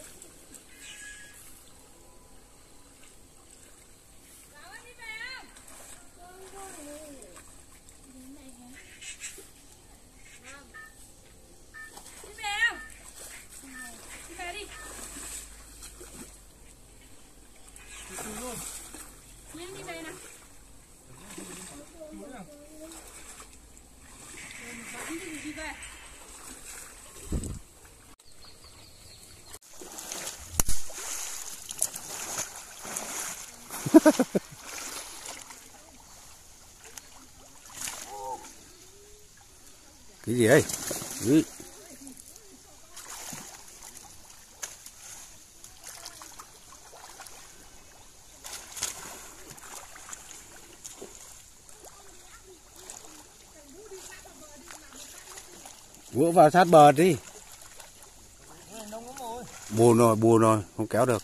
Cái gì đây? Vỗ vào sát bờ đi. Buồn rồi, không kéo được.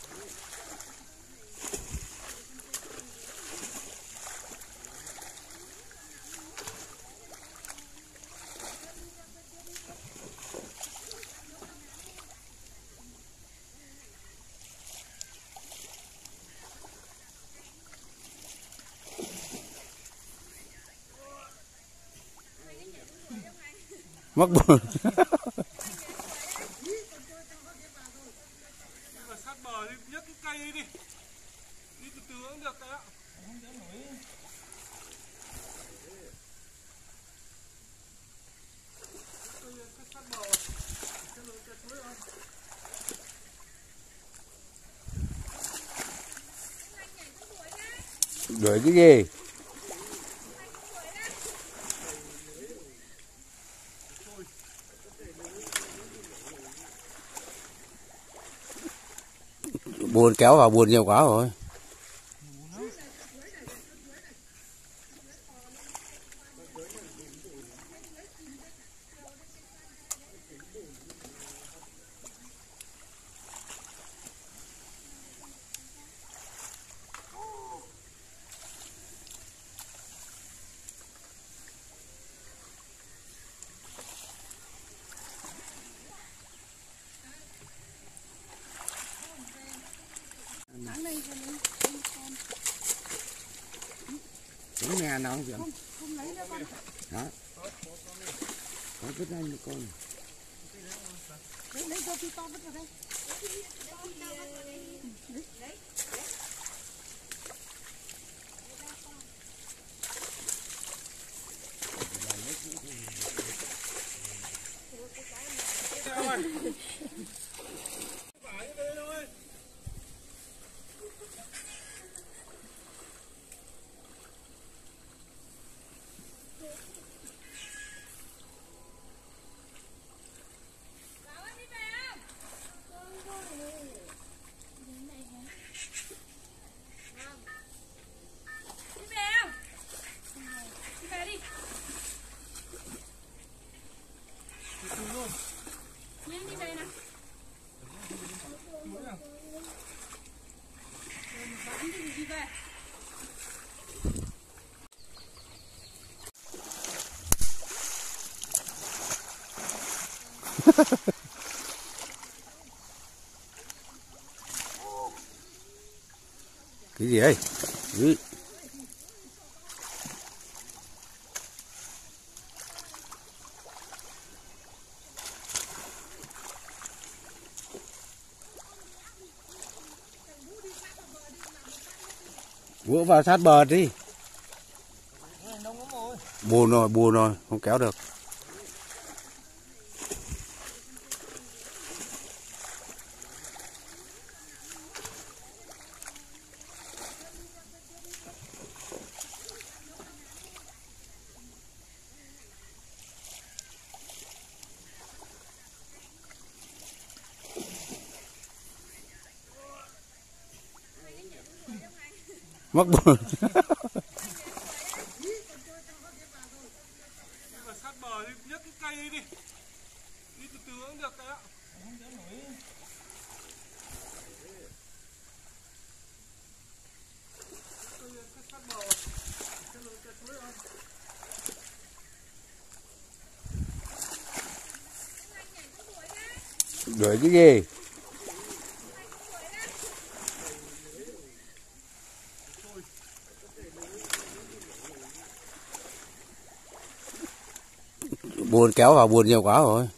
Mắc buồn. Sát bờ đi, nhấc cái cây đi. Đi từ từ cũng được đấy ạ. Không dám nổi. Sát bờ. Cái lối cái suối không? Đuổi cái gì? Buồn kéo vào buồn nhiều quá rồi. Đúng nghe nó không? Không lấy nữa con. Đó. Có vứt ra một con. Lấy cho to vứt vào đây. Cái gì đây? Vỗ vào sát bờ đi. Buồn rồi, không kéo được. Mắc buồn. Sát bờ đi, nhấc cái cây đi. Đi từ từ cũng được đấy ạ. Không dám nổi. Sát bờ. Cái lối cái suối không? Đuổi cái gì? Buồn kéo vào buồn nhiều quá rồi.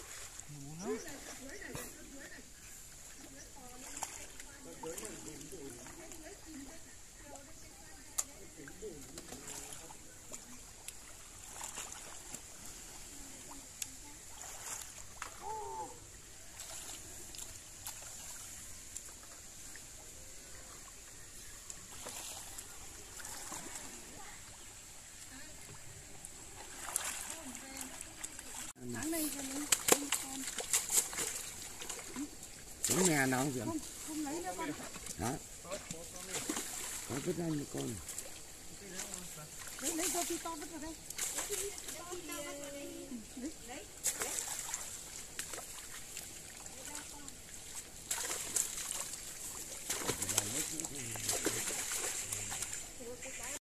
Đúng nghe nó không? Không lấy nữa con. Hả? Có vứt ra một con. Lấy cho thì to vứt vào đây.